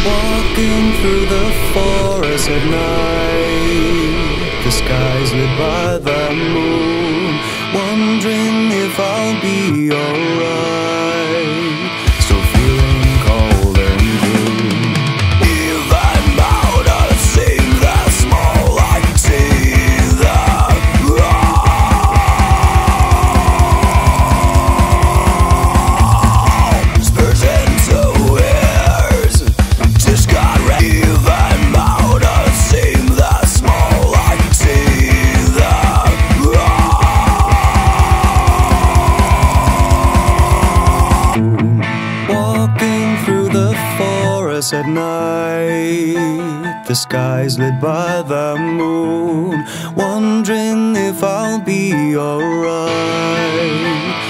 Walking through the forest at night, the sky's lit by the moon, wondering if I'll be alright. Still feeling cold and blue. Even louder sing the small like see the spurs into ears. Just got ready. Even louder sing the small like see the walking through the forest at night, the sky's lit by the moon, wondering if I'll be alright.